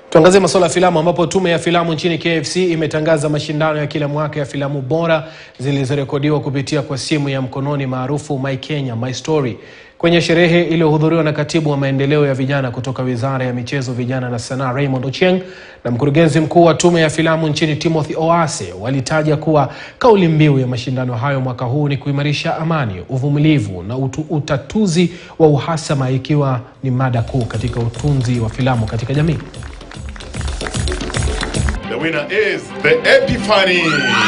Tuangazie masuala ya filamu ambapo Tume ya Filamu nchini KFC imetangaza mashindano ya kila mwaka ya filamu bora zilizorekodiwa kupitia kwa simu ya mkononi maarufu My Kenya, My Story. Kwenye sherehe iliyohudhuriwa na Katibu wa Maendeleo ya Vijana kutoka Wizara ya Michezo, Vijana na Sanaa Raymond Ochieng na Mkurugenzi Mkuu wa Tume ya Filamu nchini Timothy Oase walitaja kuwa kauli mbiu ya mashindano hayo mwaka huu ni kuimarisha amani, uvumilivu na utatuzi wa uhasama, ikiwa ni mada kuu katika utunzi wa filamu katika jamii. The winner is the Epiphany.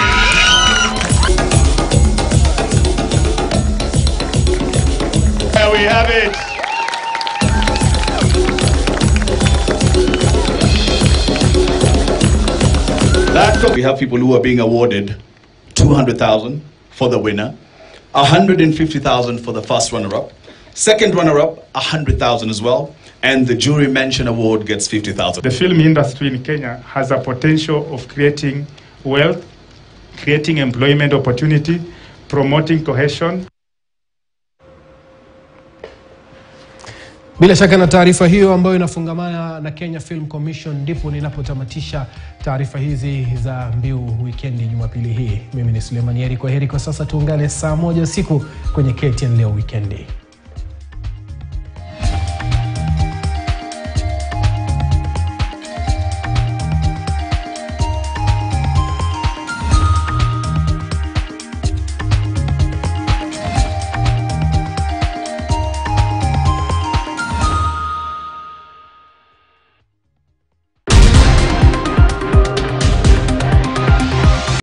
There we have it. We have people who are being awarded 200,000 for the winner, 150,000 for the first runner-up, second runner-up 100,000 as well, and the jury mention award gets 50,000. The film industry in Kenya has a potential of creating wealth, creating employment opportunity, promoting cohesion. Bila shaka na taarifa hiyo ambayo inafungamana na Kenya Film Commission ndipo ninapotamatisha taarifa hizi za mbiu weekendi Jumapili hii. Mimi ni Suleiman Yeri, kwa heri kwa sasa, tuungane saa 1 usiku kwenye KTN Leo Weekendi.